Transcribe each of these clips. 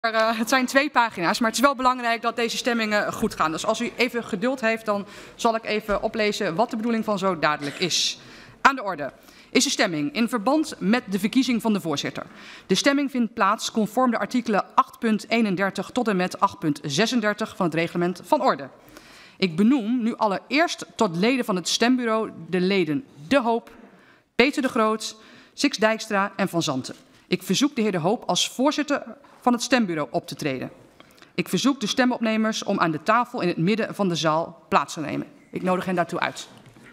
Het zijn 2 pagina's, maar het is wel belangrijk dat deze stemmingen goed gaan. Dus als u even geduld heeft, dan zal ik even oplezen wat de bedoeling van zo dadelijk is. Aan de orde is de stemming in verband met de verkiezing van de voorzitter. De stemming vindt plaats conform de artikelen 8.31 tot en met 8.36 van het reglement van orde. Ik benoem nu allereerst tot leden van het stembureau de leden De Hoop, Peter de Groot, Six Dijkstra en Van Zanten. Ik verzoek de heer De Hoop als voorzitter van het stembureau op te treden. Ik verzoek de stemopnemers om aan de tafel in het midden van de zaal plaats te nemen. Ik nodig hen daartoe uit.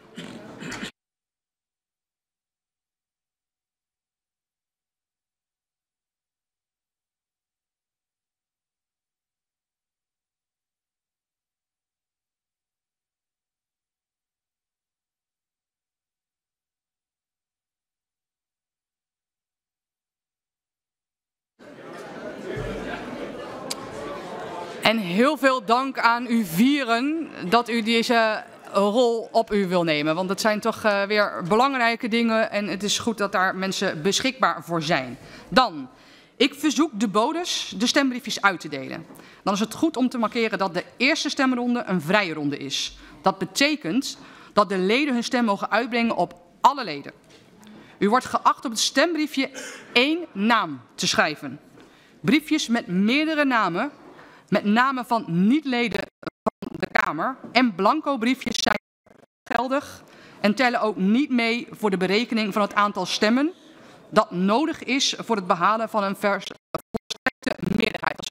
En heel veel dank aan u vieren dat u deze rol op u wil nemen. Want het zijn toch weer belangrijke dingen en het is goed dat daar mensen beschikbaar voor zijn. Dan, ik verzoek de bodes de stembriefjes uit te delen. Dan is het goed om te markeren dat de eerste stemronde een vrije ronde is. Dat betekent dat de leden hun stem mogen uitbrengen op alle leden. U wordt geacht op het stembriefje 1 naam te schrijven. Briefjes met meerdere namen, met namen van niet-leden van de Kamer en blanco briefjes zijn geldig en tellen ook niet mee voor de berekening van het aantal stemmen dat nodig is voor het behalen van een volstrekte meerderheid. Als u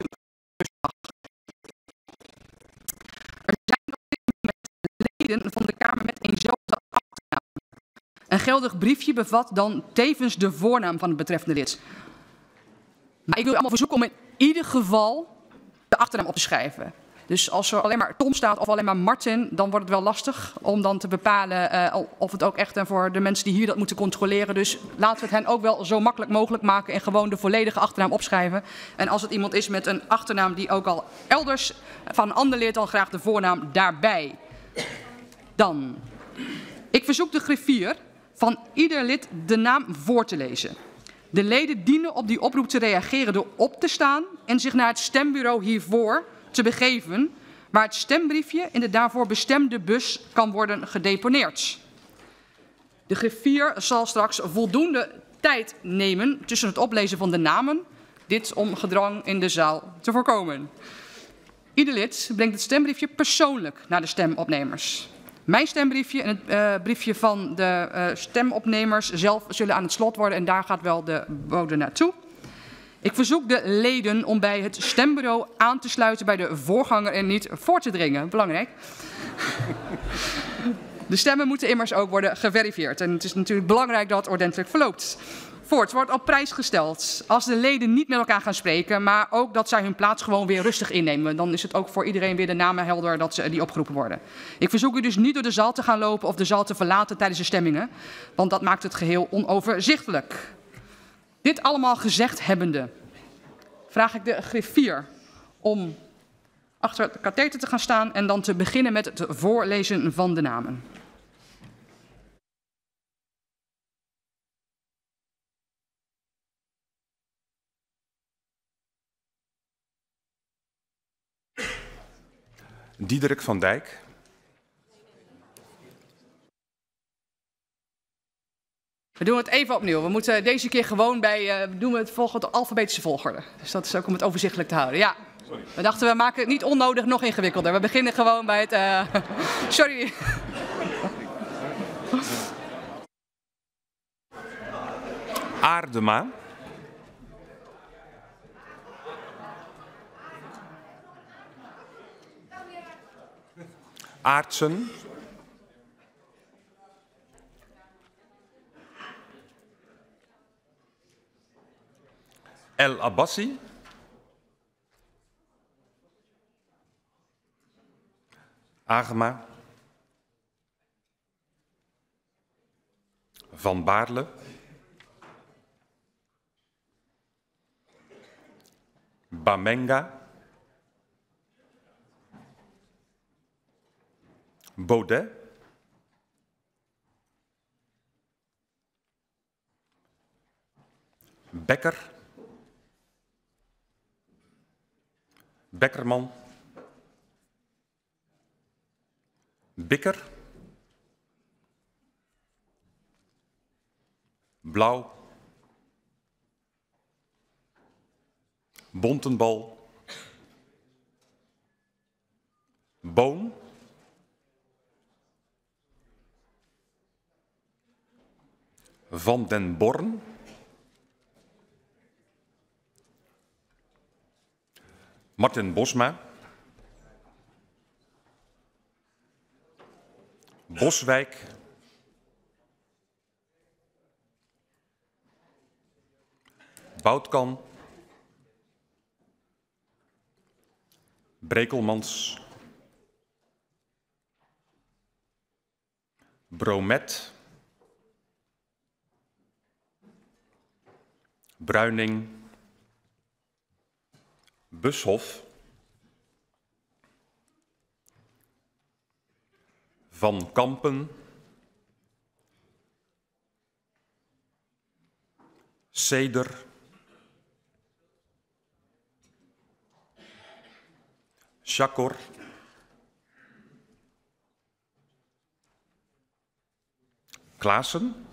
er zijn op dit moment leden van de Kamer met eenzelfde achternaam. Een geldig briefje bevat dan tevens de voornaam van het betreffende lid. Maar ik wil u allemaal verzoeken om in ieder geval de achternaam op te schrijven. Dus als er alleen maar Tom staat of alleen maar Martin, dan wordt het wel lastig om dan te bepalen of het ook echt en voor de mensen die hier dat moeten controleren. Dus laten we het hen ook wel zo makkelijk mogelijk maken en gewoon de volledige achternaam opschrijven. En als het iemand is met een achternaam die ook al elders van een ander lid, dan graag de voornaam daarbij. Dan, ik verzoek de griffier van ieder lid de naam voor te lezen. De leden dienen op die oproep te reageren door op te staan en zich naar het stembureau hiervoor te begeven, waar het stembriefje in de daarvoor bestemde bus kan worden gedeponeerd. De griffier zal straks voldoende tijd nemen tussen het oplezen van de namen, dit om gedrang in de zaal te voorkomen. Ieder lid brengt het stembriefje persoonlijk naar de stemopnemers. Mijn stembriefje en het briefje van de stemopnemers zelf zullen aan het slot worden en daar gaat wel de bode naartoe. Ik verzoek de leden om bij het stembureau aan te sluiten bij de voorganger en niet voor te dringen. Belangrijk. De stemmen moeten immers ook worden geverifieerd en het is natuurlijk belangrijk dat het ordentelijk verloopt. Voorts wordt op prijs gesteld als de leden niet met elkaar gaan spreken, maar ook dat zij hun plaats gewoon weer rustig innemen. Dan is het ook voor iedereen weer de namen helder dat die opgeroepen worden. Ik verzoek u dus niet door de zaal te gaan lopen of de zaal te verlaten tijdens de stemmingen, want dat maakt het geheel onoverzichtelijk. Dit allemaal gezegd hebbende, vraag ik de griffier om achter het katheter te gaan staan en dan te beginnen met het voorlezen van de namen. Diederik van Dijk. We doen het even opnieuw. We moeten deze keer gewoon doen we het volgens de alfabetische volgorde. Dus dat is ook om het overzichtelijk te houden. Ja. We dachten we maken het niet onnodig nog ingewikkelder. We beginnen gewoon bij het... Sorry. Aardema. Aartsen. El Abbasi. Agema. Van Baarle. Bamenga. Baudet. Becker. Bekkerman. Bikker. Blauw. Bontenbal. Boon. Van den Born. Martin Bosma. Boswijk. Boutkan. Brekelmans. Bromet. Bruining. Bushof. Van Kampen. Seder. Chakor. Klaassen.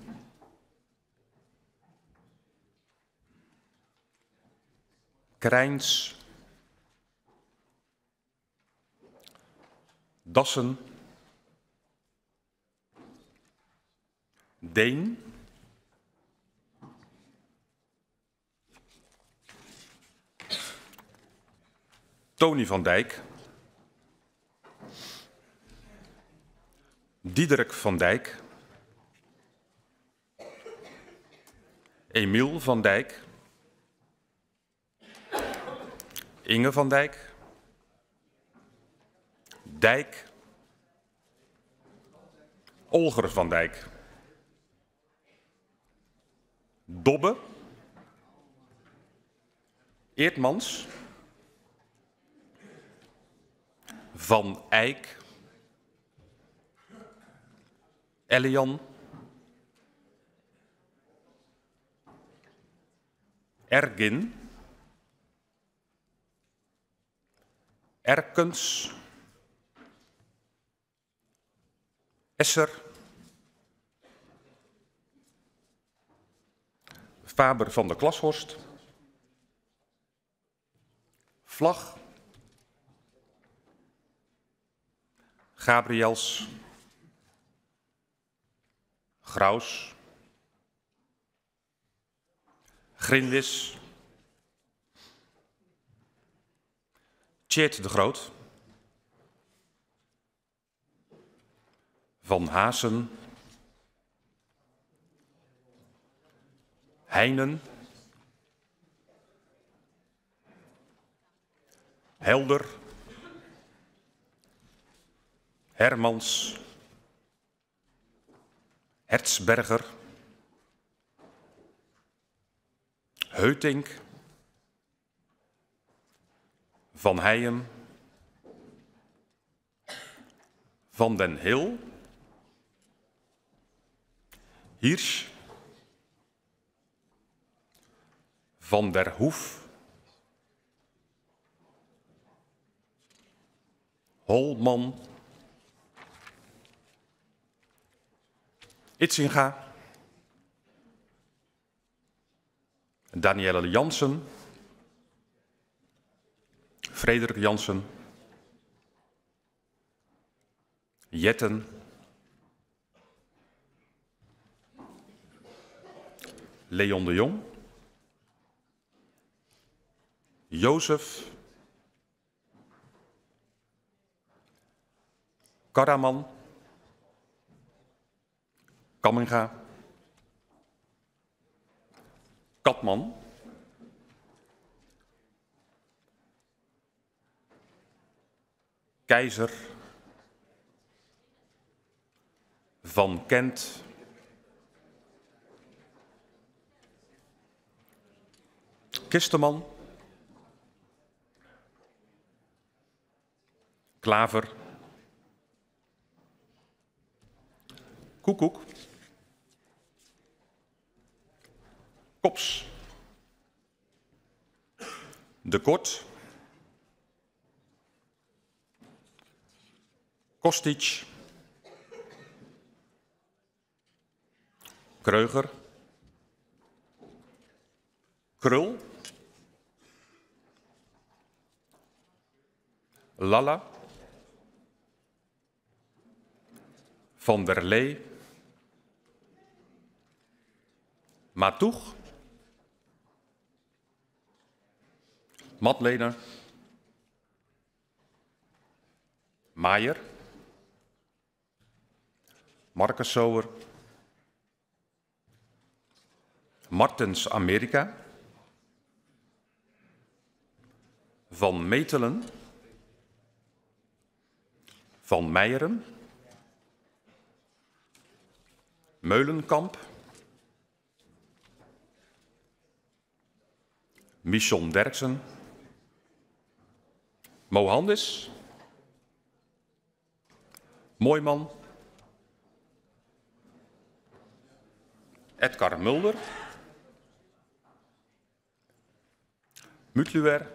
Krijns. Dassen. Deen. Tony van Dijk. Diederik van Dijk. Emiel van Dijk. Inge van Dijk. Dijk. Olger van Dijk. Dobbe. Eertmans. Van Eyck. Elian. Ergin. Erkens. Esser. Faber van der Klashorst. Vlag. Gabriels. Graus. Grinlis. Tjeerd de Groot. Van Haasen. Heinen. Helder. Hermans. Hertzberger. Heutink. Van Heijem. Van den Hil. Hirsch. Van der Hoef. Holman. Itzinga. Danielle Jansen. Frederik Jansen. Jetten. Leon de Jong. Jozef. Karaman. Kamminga. Katman. Keizer. Van Kent. Kisteman. Klaver. Koekoek. Kops. De Kort. Kostic, Kreuger, Krul, Lalla, Van der Lee, Matoeg, Matlener, Maier, Marcus Sower, Martens Amerika, Van Metelen, Van Meijeren, Meulenkamp, Michon Derksen, Mohandes, Mooiman, Edgar Mulder, Mutluer,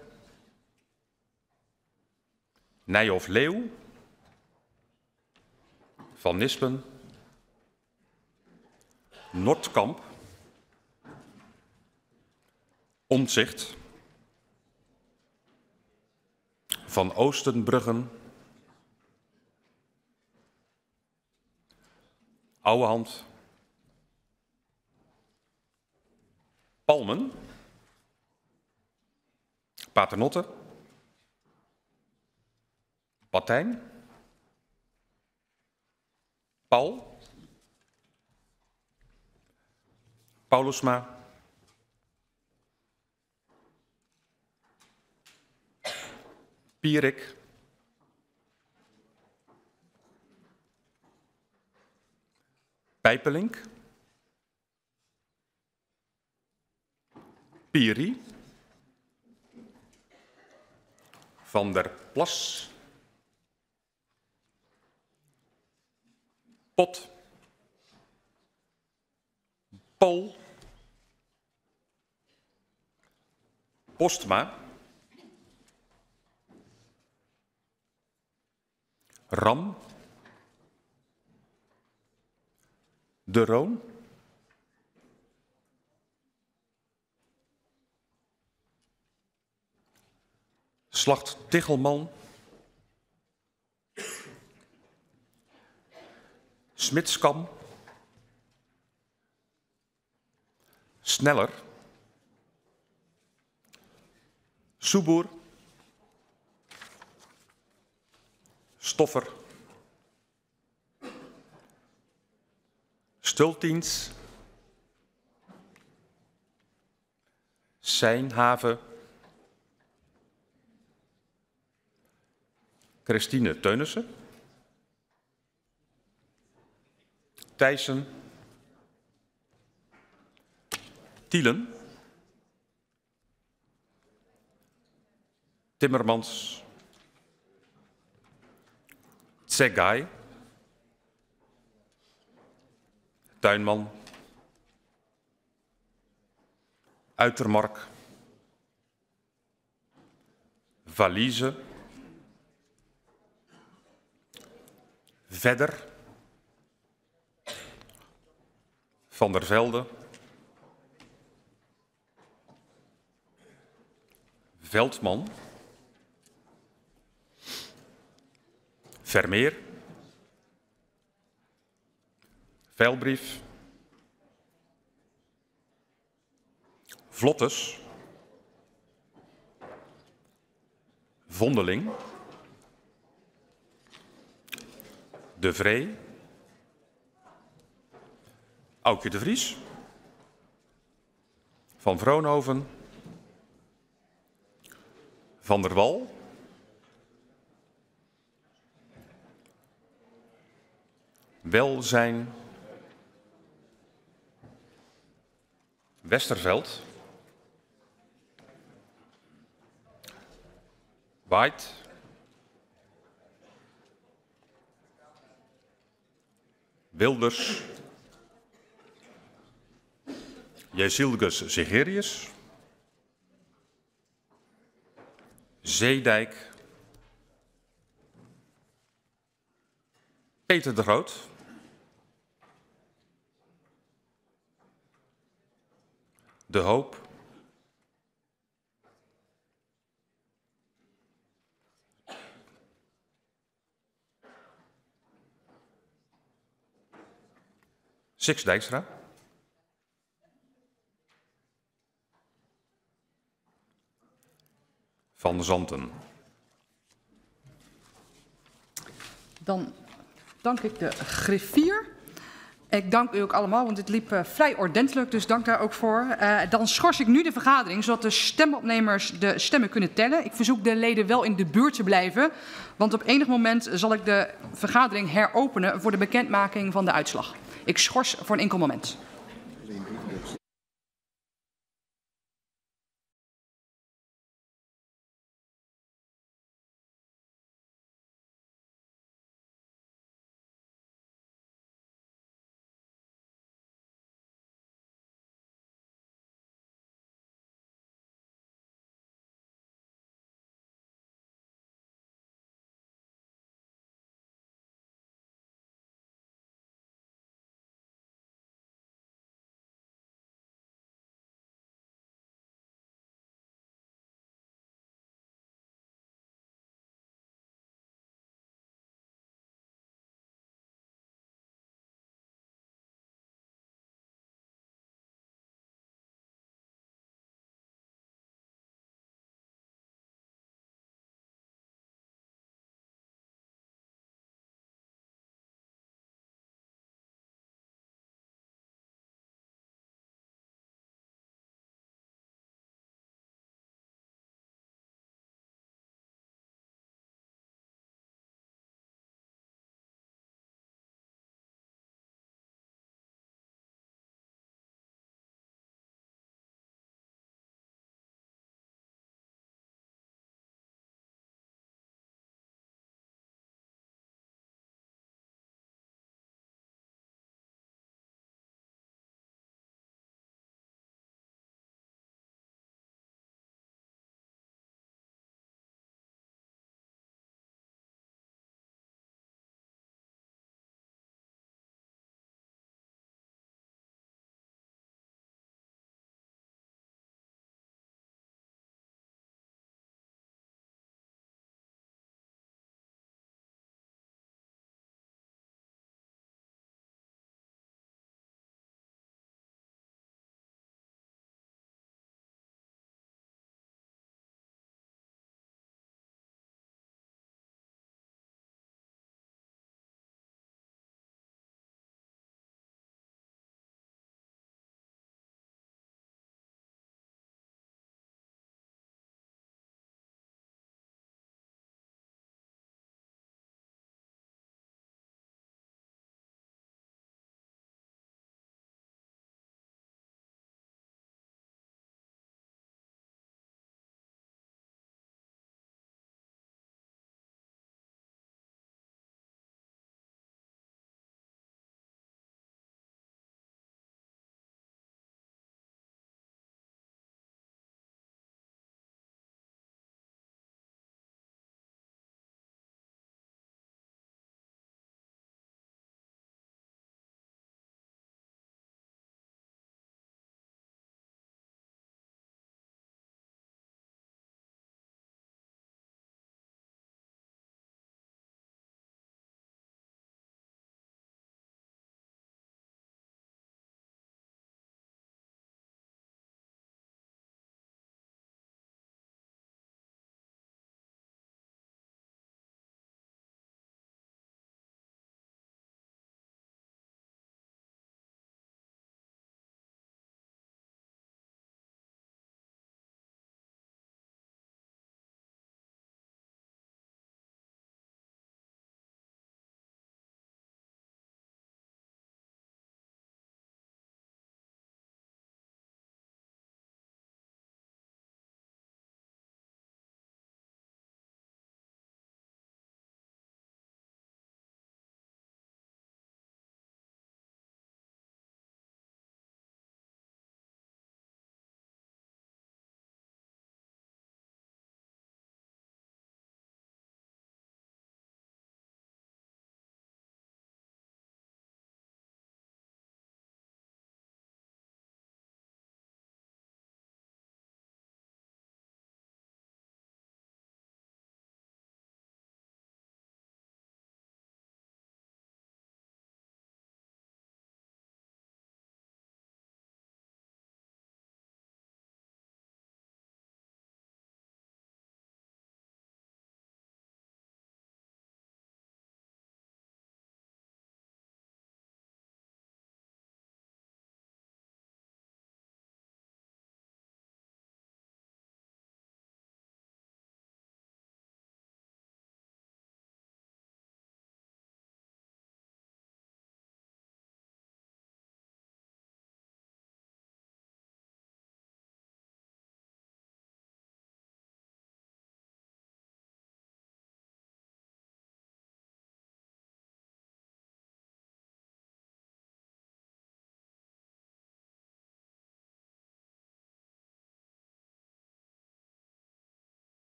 Nijhoff Leeuw, Van Nispen, Noordkamp, Omtzigt, Van Oostenbruggen, Ouwehand, Palmen, Paternotte, Patijn, Paul, Paulusma, Pierik, Pijpelink, Piri, Van der Plas, Pot, Pol, Postma, Ram, De Roon, Slacht Tichelman, Smitskam, Sneller, Soeboer, Stoffer, Stultiens, Seinhaven, Christine Teunissen, Thijssen, Tielen, Timmermans, Tsegai, Tuinman, Uitermark, Valise, Vedder, Van der Velde, Veldman, Vermeer, Veilbrief, Vlottes, Vondeling, De Vree, Aukje de Vries, Van Vroonhoven, Van der Wal, Welzijn, Westerveld, White, Wilders, Jezilgus Zegerius, Zeedijk, Peter de Groot. De Hoop. Six Dijkstra. Van der Zanten. Dan dank ik de griffier. Ik dank u ook allemaal, want dit liep vrij ordentelijk, dus dank daar ook voor. Dan schors ik nu de vergadering, zodat de stemopnemers de stemmen kunnen tellen. Ik verzoek de leden wel in de buurt te blijven, want op enig moment zal ik de vergadering heropenen voor de bekendmaking van de uitslag. Ik schors voor een enkel moment.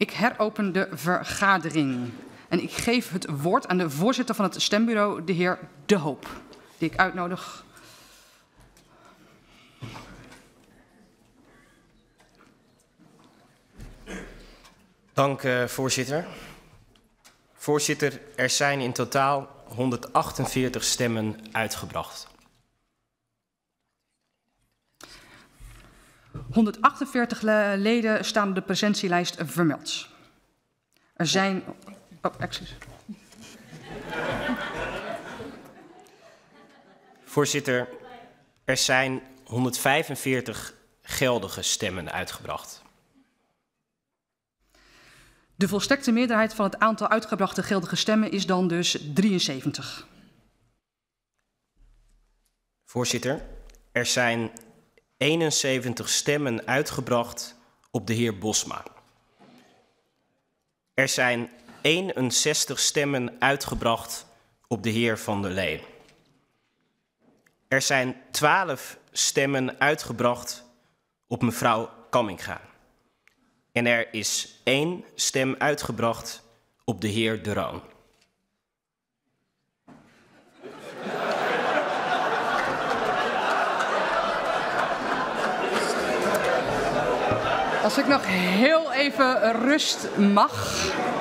Ik heropen de vergadering. En ik geef het woord aan de voorzitter van het stembureau, de heer De Hoop, die ik uitnodig. Dank, voorzitter. Voorzitter, er zijn in totaal 148 stemmen uitgebracht. 148 leden staan op de presentielijst vermeld. Er zijn... Oh, excuus. Voorzitter, er zijn 145 geldige stemmen uitgebracht. De volstrekte meerderheid van het aantal uitgebrachte geldige stemmen is dan dus 73. Voorzitter, er zijn 71 stemmen uitgebracht op de heer Bosma. Er zijn 61 stemmen uitgebracht op de heer Van der Lee. Er zijn 12 stemmen uitgebracht op mevrouw Kamminga. En er is 1 stem uitgebracht op de heer De Roon. Als ik nog heel even rust mag,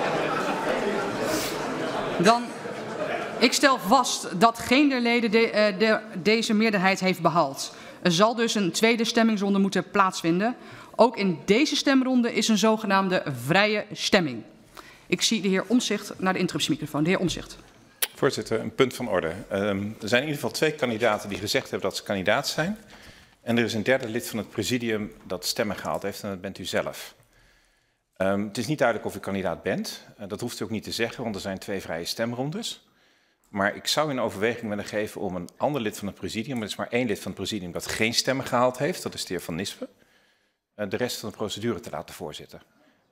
dan... Ik stel vast dat geen der leden deze meerderheid heeft behaald. Er zal dus een tweede stemmingsronde moeten plaatsvinden. Ook in deze stemronde is een zogenaamde vrije stemming. Ik zie de heer Omtzigt naar de interruptiemicrofoon. De heer Omtzigt. Voorzitter, een punt van orde. Er zijn in ieder geval 2 kandidaten die gezegd hebben dat ze kandidaat zijn. En er is een derde lid van het presidium dat stemmen gehaald heeft en dat bent u zelf. Het is niet duidelijk of u kandidaat bent. Dat hoeft u ook niet te zeggen, want er zijn 2 vrije stemrondes. Maar ik zou in overweging willen geven om een ander lid van het presidium, er is maar 1 lid van het presidium dat geen stemmen gehaald heeft, dat is de heer Van Nispen, de rest van de procedure te laten voorzitten.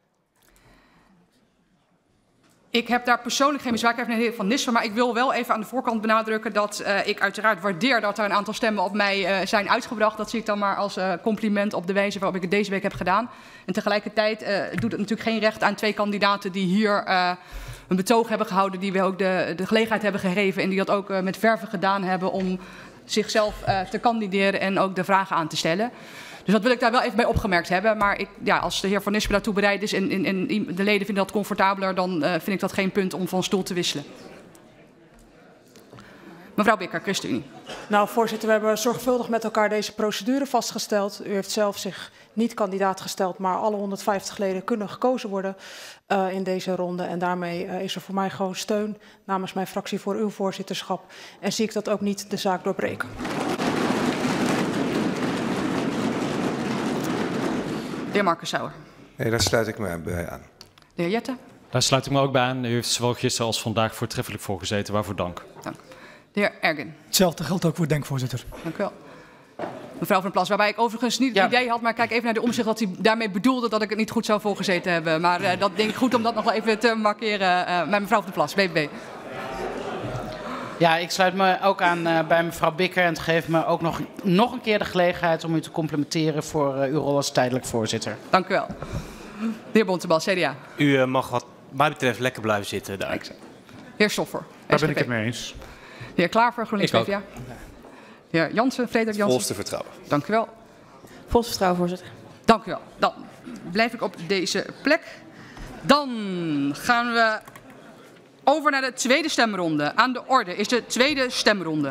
Ik heb daar persoonlijk geen bezwaar tegen de heer Van Nispen, maar ik wil wel even aan de voorkant benadrukken dat ik uiteraard waardeer dat er een aantal stemmen op mij zijn uitgebracht. Dat zie ik dan maar als compliment op de wijze waarop ik het deze week heb gedaan. En tegelijkertijd doet het natuurlijk geen recht aan 2 kandidaten die hier een betoog hebben gehouden, die we ook de gelegenheid hebben gegeven en die dat ook met verve gedaan hebben om zichzelf te kandideren en ook de vragen aan te stellen. Dus dat wil ik daar wel even bij opgemerkt hebben. Maar als de heer Van Nispen daartoe bereid is en de leden vinden dat comfortabeler, dan vind ik dat geen punt om van stoel te wisselen. Mevrouw Bikker, ChristenUnie. Nou, voorzitter, we hebben zorgvuldig met elkaar deze procedure vastgesteld. U heeft zelf zich niet kandidaat gesteld, maar alle 150 leden kunnen gekozen worden in deze ronde. En daarmee is er voor mij gewoon steun namens mijn fractie voor uw voorzitterschap. En zie ik dat ook niet de zaak doorbreken. De heer Marcus Sauer. Nee, daar sluit ik me bij aan. De heer Jette. Daar sluit ik me ook bij aan. U heeft zowel gisteren als vandaag voortreffelijk voor gezeten. Waarvoor dank. Dank. De heer Ergen. Hetzelfde geldt ook voor Denkvoorzitter. Dank u wel. Mevrouw Van der Plas, waarbij ik overigens niet het idee had, maar kijk even naar de Omtzigt dat hij daarmee bedoelde dat ik het niet goed zou voorgezeten hebben. Maar dat denk ik goed om dat nog wel even te markeren met mevrouw Van der Plas, BBB. Ja, ik sluit me ook aan bij mevrouw Bikker en het geeft me ook nog een keer de gelegenheid om u te complimenteren voor uw rol als tijdelijk voorzitter. Dank u wel. De heer Bontebal, CDA. U mag wat mij betreft lekker blijven zitten daar. De heer Stoffer, Daar SGP. ben ik het mee eens. De heer Klaver, GroenLinks PvdA. De heer Jansen, Frederik Jansen. Volste vertrouwen. Dank u wel. Volste vertrouwen, voorzitter. Dank u wel. Dan blijf ik op deze plek. Dan gaan we over naar de tweede stemronde. Aan de orde is de tweede stemronde.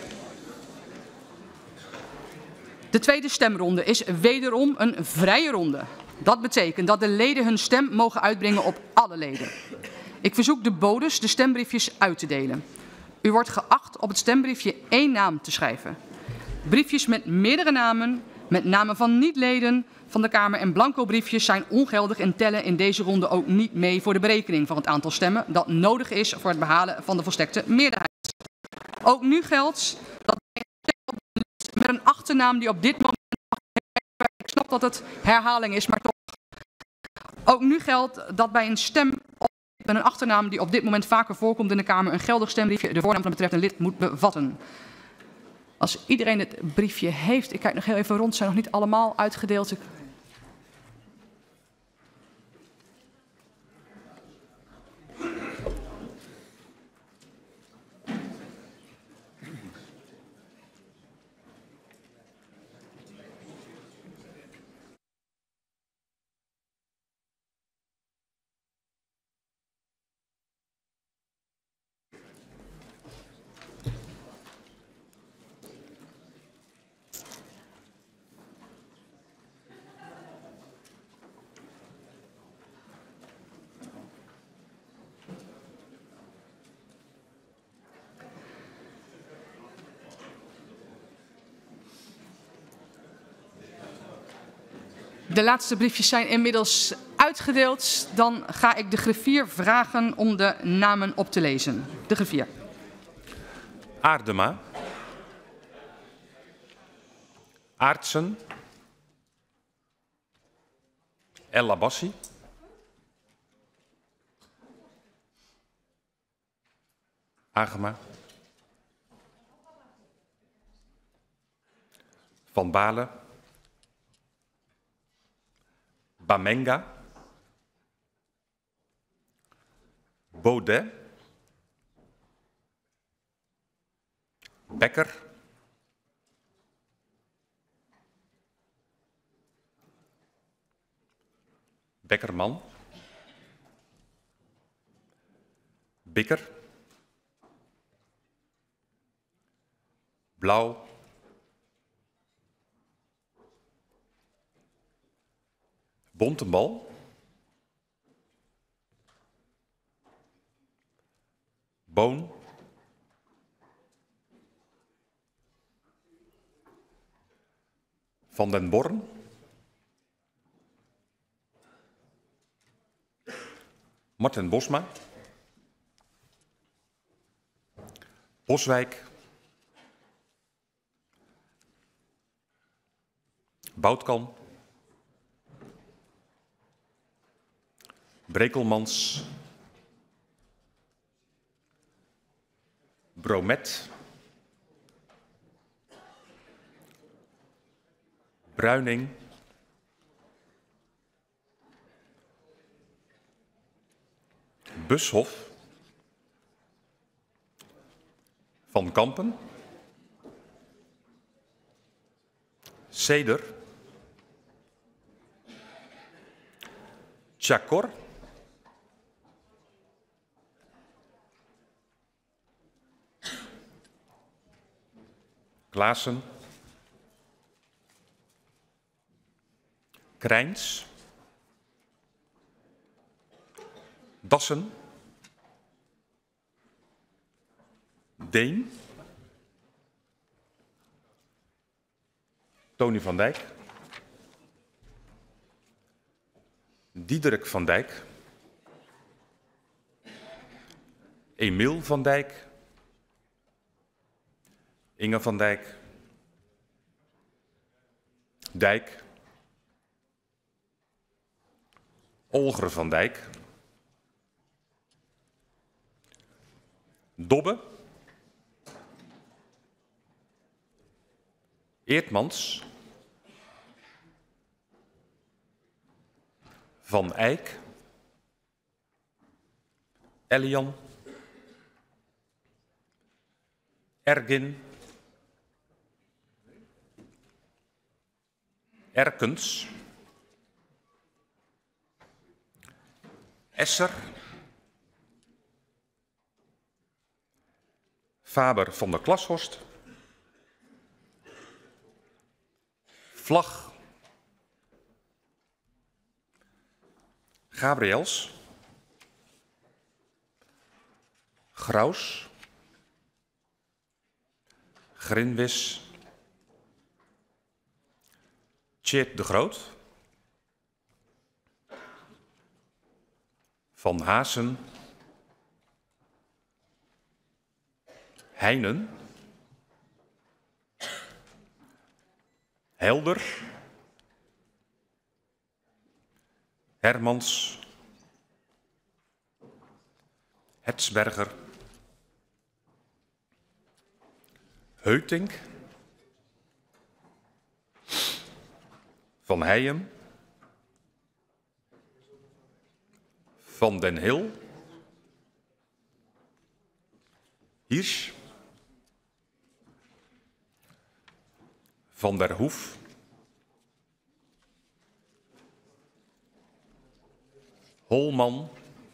De tweede stemronde is wederom een vrije ronde. Dat betekent dat de leden hun stem mogen uitbrengen op alle leden. Ik verzoek de bodes de stembriefjes uit te delen. U wordt geacht op het stembriefje 1 naam te schrijven. Briefjes met meerdere namen, met namen van niet-leden van de Kamer en blanco briefjes zijn ongeldig en tellen in deze ronde ook niet mee voor de berekening van het aantal stemmen dat nodig is voor het behalen van de volstrekte meerderheid. Ook nu geldt dat bij een stem met een achternaam die op dit moment... Ik snap dat het herhaling is, maar toch... Ook nu geldt dat bij een stem met een achternaam die op dit moment vaker voorkomt in de Kamer een geldig stembriefje de voornaam van het betreffende lid moet bevatten. Als iedereen het briefje heeft, ik kijk nog heel even rond, zijn nog niet allemaal uitgedeeld. De laatste briefjes zijn inmiddels uitgedeeld. Dan ga ik de griffier vragen om de namen op te lezen. De griffier. Aardema. Aartsen. El Abbassi. Agema. Van Balen. Bamenga. Baudet. Bekker. Bekkerman. Bikker. Blauw. Bontebal. Boon. Van den Born. Marten Bosma. Boswijk. Boutkan. Brekelmans. Bromet. Bruining. Bushof. Van Kampen. Seder. Chakor. Klaassen. Krijns. Dassen. Deen. Tony van Dijk. Diederik van Dijk. Emiel van Dijk. Inge van Dijk. Dijk. Olger van Dijk. Dobbe. Eertmans. Van Eyck. Elian. Ergin. Erkens. Esser. Faber van der Klashorst. Vlag. Gabriels. Graus. Grinwis. Tjeerd de Groot. Van Haasen. Heinen. Helder. Hermans. Hetsberger. Heutink. Van Heijem. Van den Hil. Hirsch. Van der Hoef. Holman.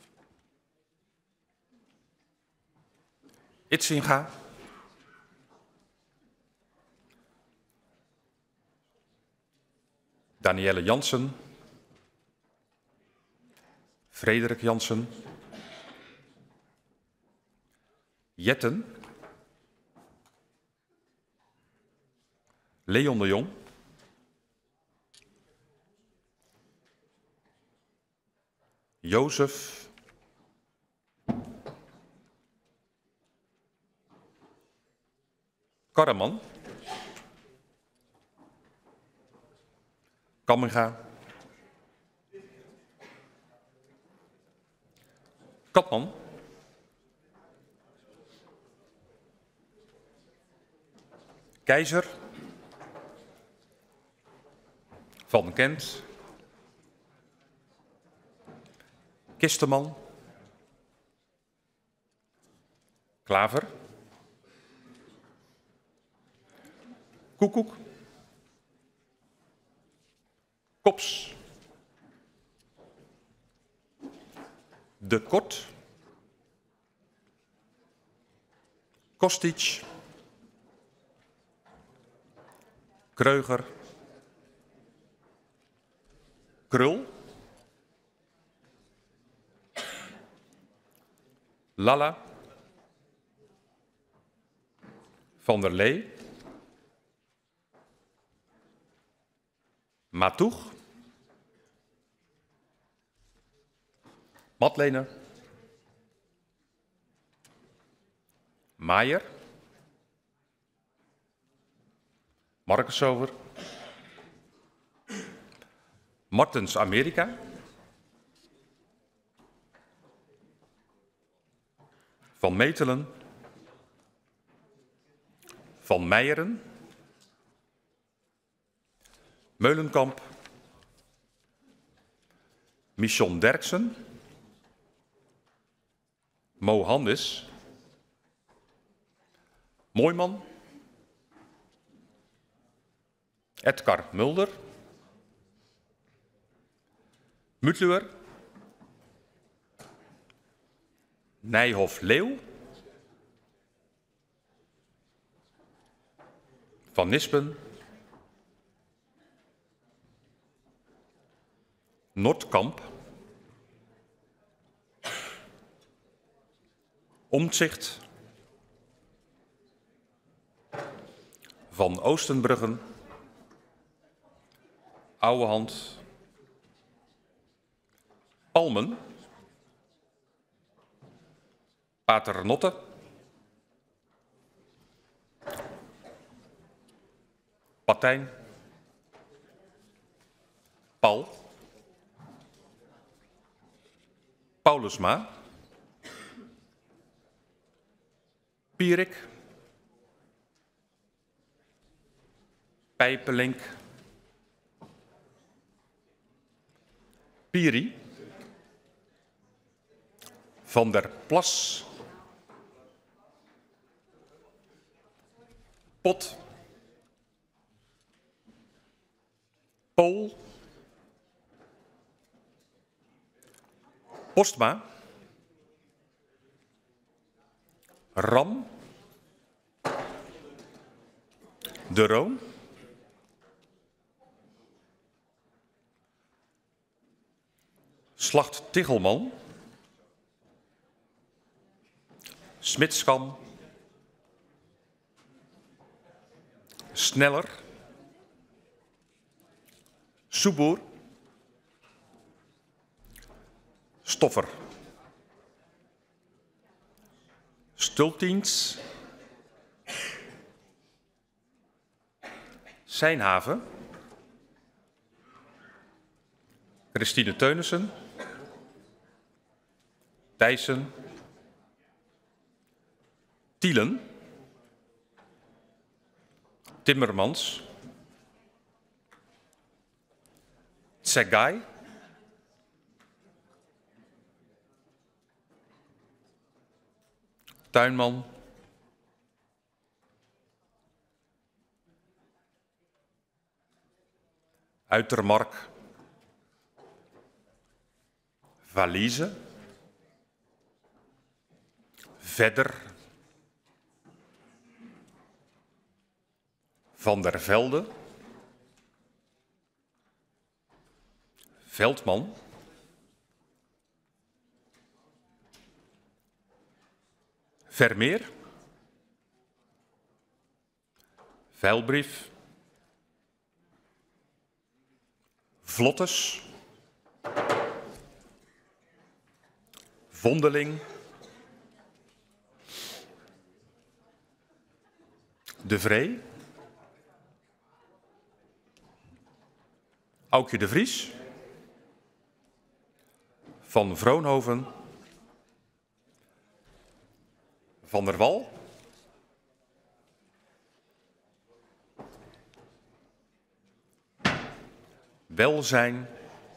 Itzinga. Danielle Jansen. Frederik Jansen. Jetten. Leon de Jong. Jozef, Karreman, Kamminga, Kapman, Keizer, Van Kent, Kisteman, Klaver, Koekoek, Kops, De Kort, Kostic, Kreuger, Krul, Lalla, Van der Lee, Matoeg, Matlener, Maier, Markensover, Martens Amerika, Van Metelen, Van Meijeren, Meulenkamp, Michon Derksen, Mohandes, Mooiman, Edgar Mulder, Mutluwer, Nijhoff Leeuw, Van Nispen, Noordkamp, Omtzigt, Van Oostenbruggen, Ouwehand, Palmen, Paternotte, Patijn, Paul, Paulusma, Pierik, Pijpelink, Piri, Van der Plas, Pot, Pool, Postma, Ram, De Roon, Slacht Tichelman, Smitskan, Sneller, Soeboer, Stoffer, Stultiens, Seinhaven, Christine Teunissen, Thijssen, Tielen, Timmermans, Tsegai, Tuinman, Uitermark, Valise, Vedder, Van der Velde, Veldman, Vermeer, Veilbrief, Vlottes, Vondeling. De Vree. Aukje de Vries. Van Vroonhoven. Van der Wal. Welzijn.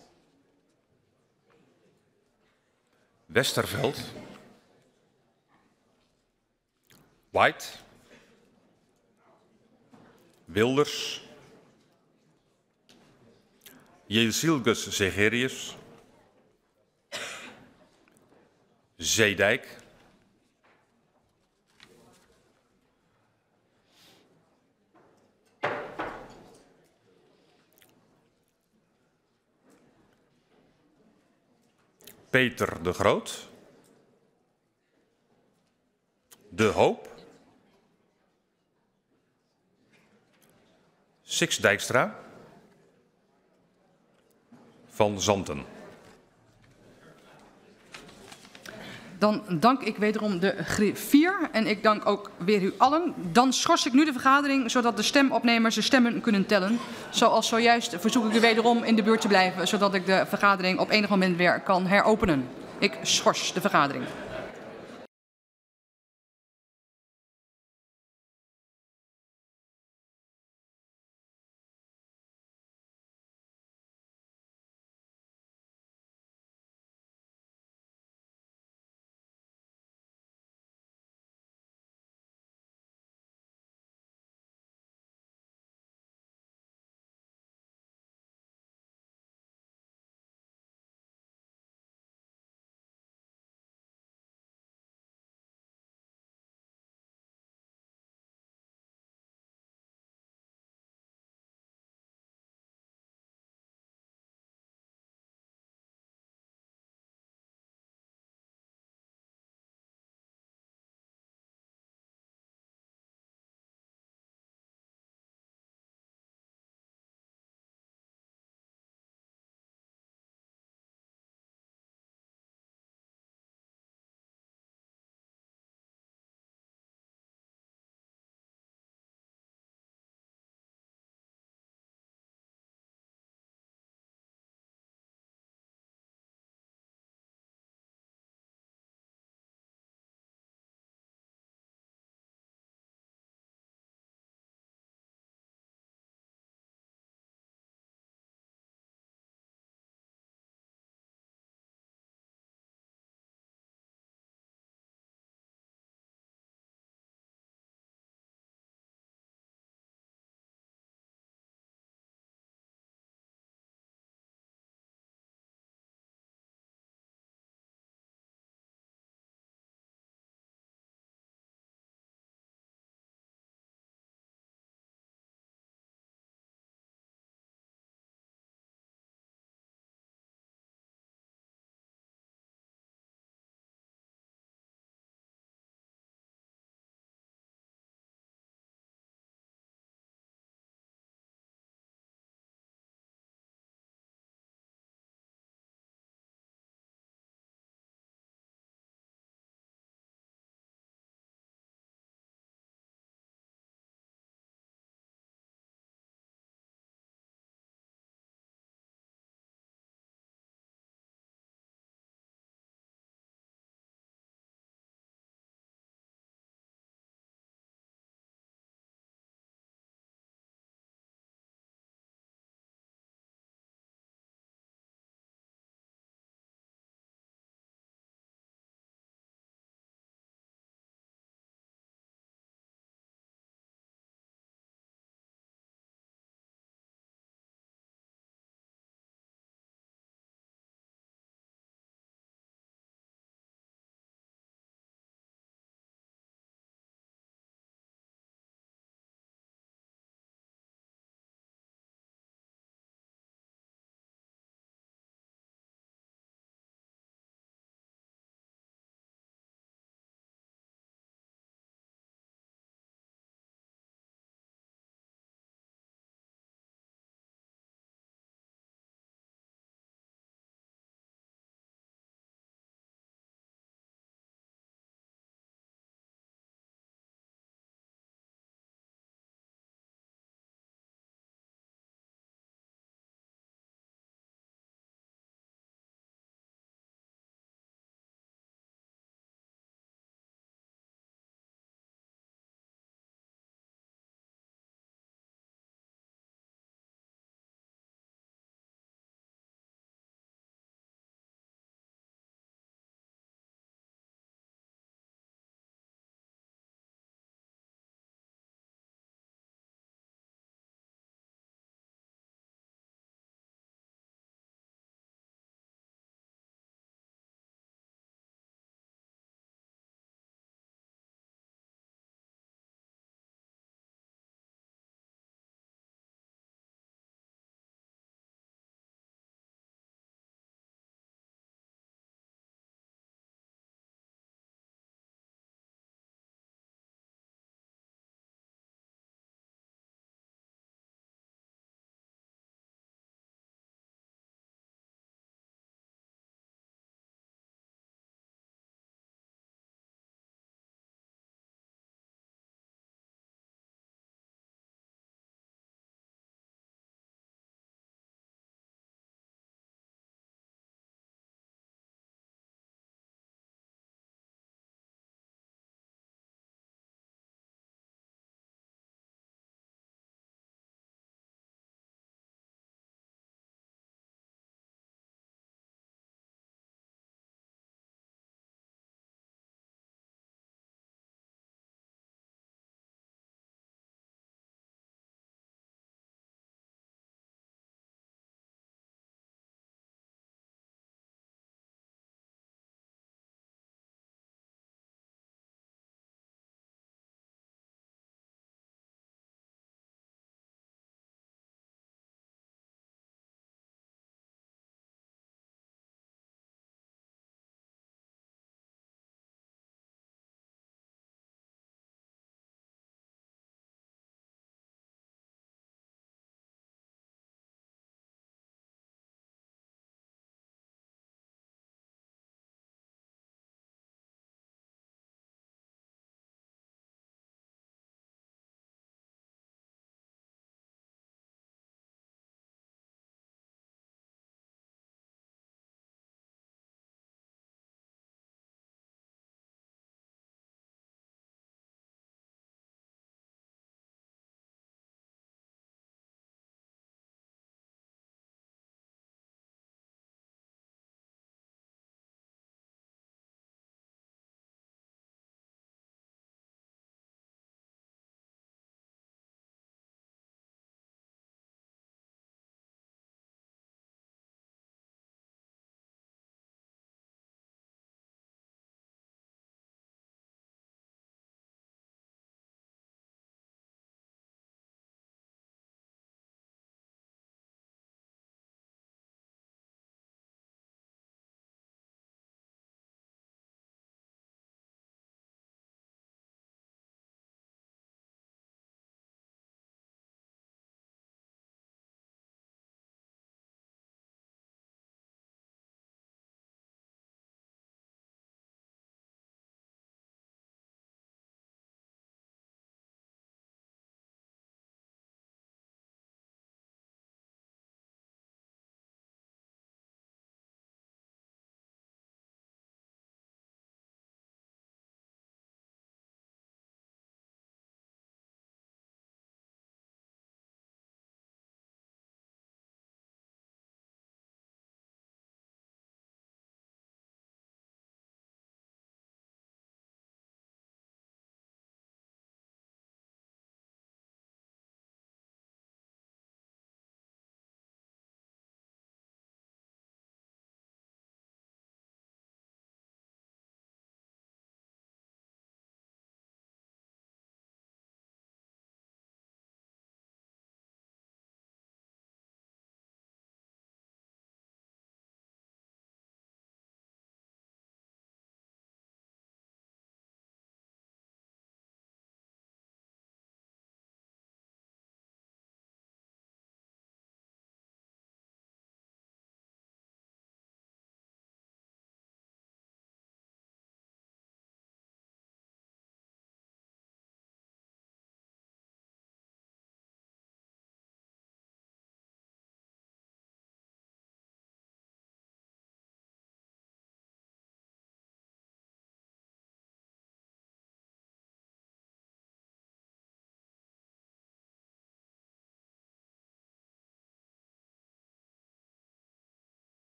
Westerveld. White. Wilders. Jezilgus Zegerius. Zeedijk. Peter de Groot. De Hoop. Six Dijkstra. Van Zanten. Dan dank ik wederom de griffier en ik dank ook weer u allen. Dan schors ik nu de vergadering, zodat de stemopnemers de stemmen kunnen tellen. Zoals zojuist verzoek ik u wederom in de buurt te blijven, zodat ik de vergadering op enig moment weer kan heropenen. Ik schors de vergadering.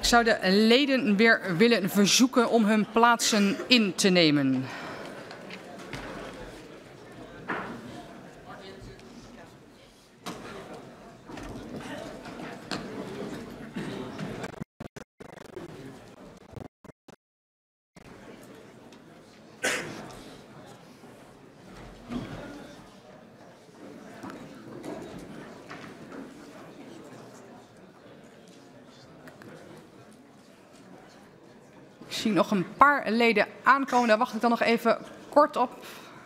Ik zou de leden weer willen verzoeken om hun plaatsen in te nemen. Ik zie nog een paar leden aankomen, daar wacht ik dan nog even kort op.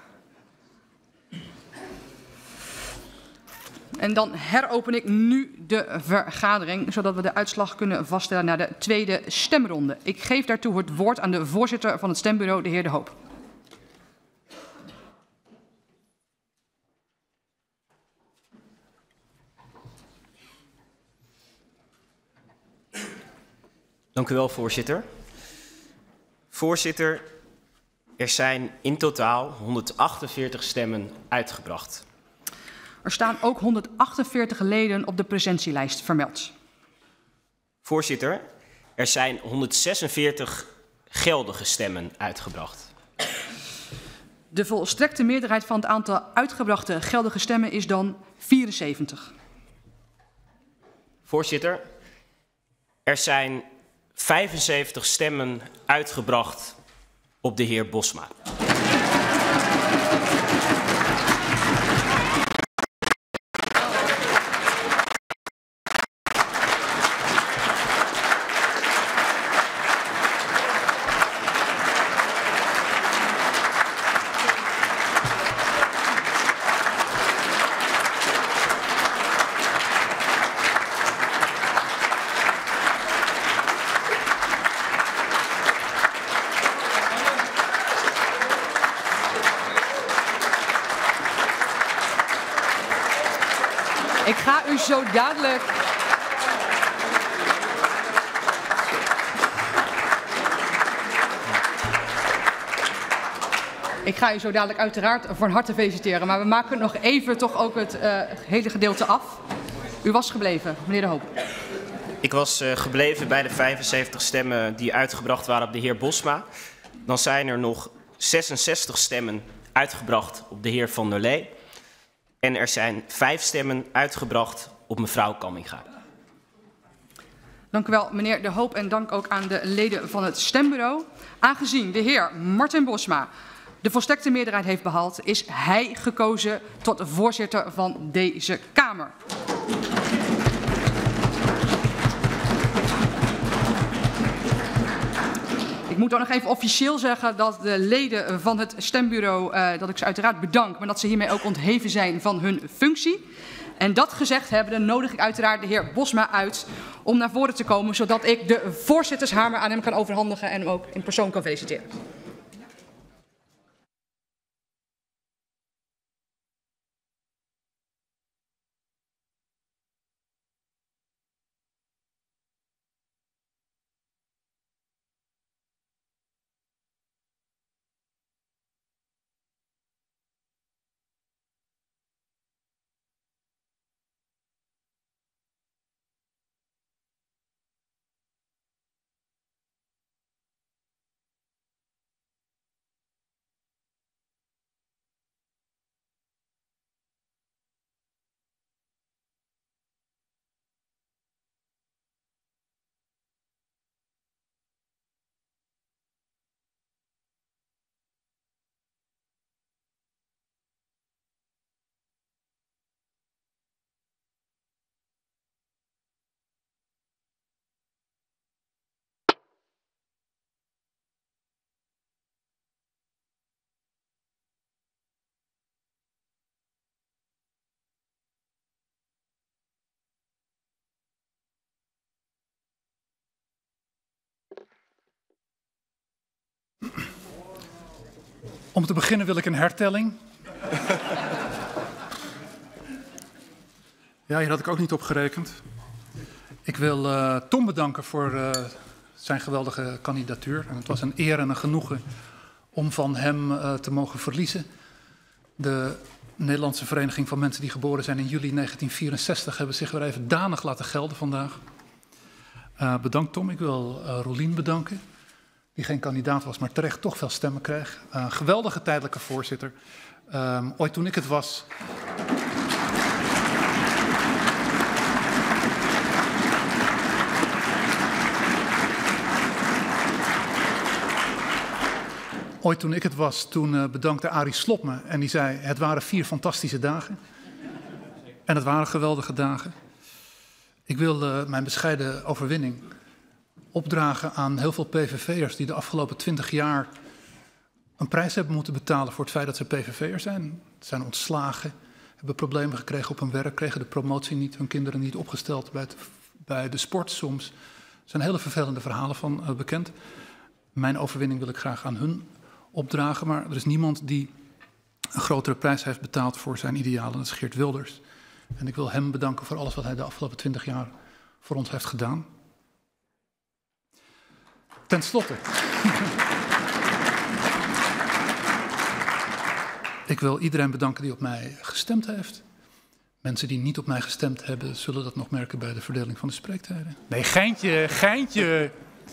En dan heropen ik nu de vergadering, zodat we de uitslag kunnen vaststellen naar de tweede stemronde. Ik geef daartoe het woord aan de voorzitter van het stembureau, de heer De Hoop. Dank u wel, voorzitter. Voorzitter, er zijn in totaal 148 stemmen uitgebracht. Er staan ook 148 leden op de presentielijst vermeld. Voorzitter, er zijn 146 geldige stemmen uitgebracht. De volstrekte meerderheid van het aantal uitgebrachte geldige stemmen is dan 74. Voorzitter, er zijn 75 stemmen uitgebracht op de heer Bosma. Ik ga u zo dadelijk... Ik ga u zo dadelijk uiteraard van harte feliciteren, maar we maken nog even toch ook het hele gedeelte af. U was gebleven, meneer De Hoop. Ik was gebleven bij de 75 stemmen die uitgebracht waren op de heer Bosma. Dan zijn er nog 66 stemmen uitgebracht op de heer Van der Lee. En er zijn 5 stemmen uitgebracht op mevrouw Kamminga. Dank u wel, meneer De Hoop, en dank ook aan de leden van het stembureau. Aangezien de heer Martin Bosma de volstrekte meerderheid heeft behaald, is hij gekozen tot voorzitter van deze Kamer. Ik moet ook nog even officieel zeggen dat de leden van het stembureau, dat ik ze uiteraard bedank, maar dat ze hiermee ook ontheven zijn van hun functie. En dat gezegd hebbende nodig ik uiteraard de heer Bosma uit om naar voren te komen, zodat ik de voorzittershamer aan hem kan overhandigen en hem ook in persoon kan feliciteren. Om te beginnen wil ik een hertelling. Ja, hier had ik ook niet op gerekend. Ik wil Tom bedanken voor zijn geweldige kandidatuur. En het was een eer en een genoegen om van hem te mogen verliezen. De Nederlandse Vereniging van Mensen die geboren zijn in juli 1964 hebben zich weer even danig laten gelden vandaag. Bedankt Tom. Ik wil Rolien bedanken, die geen kandidaat was, maar terecht toch veel stemmen kreeg. Geweldige tijdelijke voorzitter. Ooit toen ik het was... Toen bedankte Arie Slob me en die zei, het waren 4 fantastische dagen. En het waren geweldige dagen. Ik wil mijn bescheiden overwinning opdragen aan heel veel PVV'ers die de afgelopen 20 jaar een prijs hebben moeten betalen voor het feit dat ze PVV'er zijn. Ze zijn ontslagen, hebben problemen gekregen op hun werk, kregen de promotie niet, hun kinderen niet opgesteld bij de sport soms. Er zijn hele vervelende verhalen van bekend. Mijn overwinning wil ik graag aan hun opdragen, maar er is niemand die een grotere prijs heeft betaald voor zijn idealen. Dat is Geert Wilders. En ik wil hem bedanken voor alles wat hij de afgelopen 20 jaar voor ons heeft gedaan. Ten slotte. Ik wil iedereen bedanken die op mij gestemd heeft. Mensen die niet op mij gestemd hebben, zullen dat nog merken bij de verdeling van de spreektijden. Nee, geintje.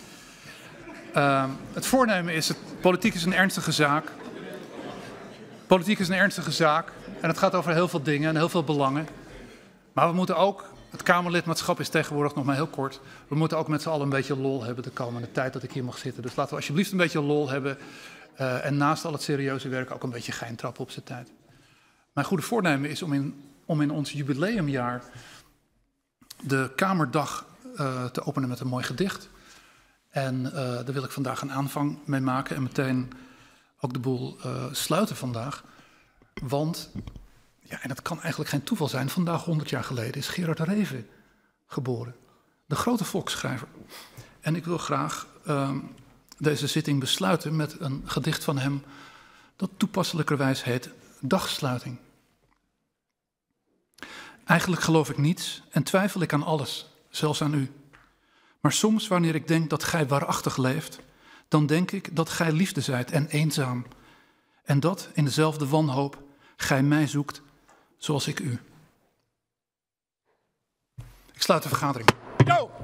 Het voornemen is, politiek is een ernstige zaak. Politiek is een ernstige zaak en het gaat over heel veel dingen en heel veel belangen. Maar we moeten ook, het Kamerlidmaatschap is tegenwoordig nog maar heel kort. We moeten ook met z'n allen een beetje lol hebben de komende tijd dat ik hier mag zitten. Dus laten we alsjeblieft een beetje lol hebben. En naast al het serieuze werk ook een beetje gein trappen op zijn tijd. Mijn goede voornemen is om in ons jubileumjaar de Kamerdag te openen met een mooi gedicht. En daar wil ik vandaag een aanvang mee maken en meteen ook de boel sluiten vandaag. Want, ja, en dat kan eigenlijk geen toeval zijn, vandaag 100 jaar geleden is Gerard Reven geboren. De grote volksschrijver. En ik wil graag deze zitting besluiten met een gedicht van hem dat toepasselijkerwijs heet Dagsluiting. Eigenlijk geloof ik niets en twijfel ik aan alles, zelfs aan u. Maar soms, wanneer ik denk dat gij waarachtig leeft, dan denk ik dat gij liefde zijt en eenzaam. En dat in dezelfde wanhoop gij mij zoekt, zoals ik u. Ik sluit de vergadering. Go!